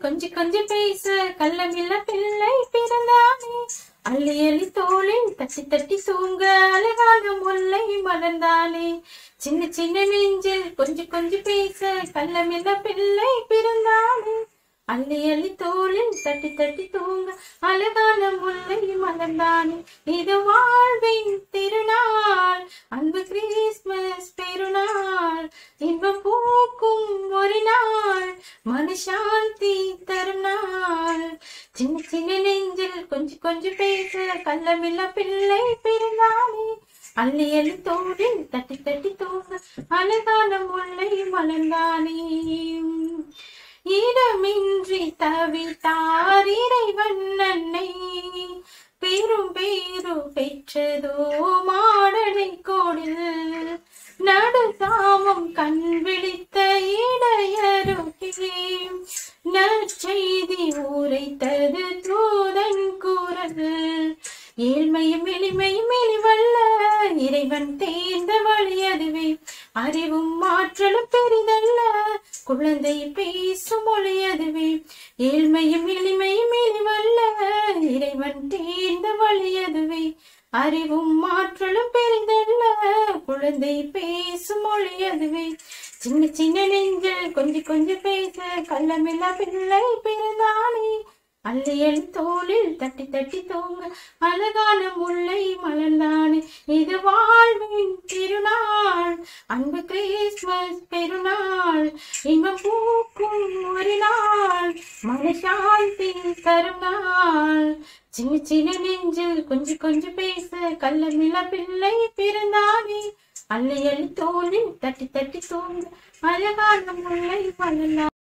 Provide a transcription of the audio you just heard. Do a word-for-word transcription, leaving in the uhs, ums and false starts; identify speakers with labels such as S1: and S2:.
S1: கொஞ்சி கொஞ்சி பேச கள்ளமில்ல பிள்ளை பிறந்தானே. அள்ளி அள்ளி தோளில் தட்டி தட்டி தூங்க அழகான முல்லை மலர்ந்தானே. சின்ன சின்ன நெஞ்சில் கொஞ்சி கொஞ்சி பேச கள்ளமில்ல பிள்ளை பிறந்தானே. அள்ளி அள்ளி தோளில் தட்டி தட்டி தூங்க அழகான முல்லை மலர்ந்தானே. இது வாழ்வின் திருநாள், அன்பு கிறிஸ்துமஸ் பெருநாள், இன்பம் பூக்கும் ஒரு நாள், மனசாந்தி தரும் நாள். சின்ன சின்ன நெஞ்சில் கொஞ்சி கொஞ்சி பேச கள்ளமில்ல பிள்ளை பிறந்தானே. அள்ளி அள்ளி தோளில் தட்டி தட்டி தூங்க அழகான முல்லை மலர்ந்தானே. இடமின்றி தவித்தார் இறைவன் அன்னை, பெரும் பேரு பெற்றதோ மாடனை கோடில். நடுதாமம் கண் விழித்த இடையருகே நற்செய்தி உரைத்தது தூதன் குரல். ஏழ்மையும் எளிமையும் எளிவல்ல, இறைவன் தேர்ந்த வழி அதுவே. அறிவும் மாற்றலும் பெரிதல்ல, குழந்தை பேசும் மொழி அதுவே. ஏழ்மையும் எளிமையும் எளிவல்ல, இறைவன் தேர்ந்த வழி அதுவே. அறிவும் மாற்றலும் பெரிதல்ல, குழந்தை பேசும் மொழி அதுவே. சின்ன சின்ன நெஞ்சில் கொஞ்சி கொஞ்சி பேச கள்ளமில்ல பிள்ளை பிறந்தானே. அள்ளி அள்ளி தோளில் தட்டி தட்டி தூங்க அழகான முல்லை மலர்ந்தானே. இது வாழ்வின் திருநாள், அன்பு கிறிஸ்துமஸ் பெருநாள், இன்பம் பூக்கும் ஒரு நாள், மனசாந்தி தரும் நாள். சின்ன சின்ன நெஞ்சில் கொஞ்சி கொஞ்சி பேச கள்ளமில்ல பிள்ளை பிறந்தானே. அள்ளி அள்ளி தோளில் தட்டி தட்டி தூங்க அழகான முல்லை மலர்ந்தானே.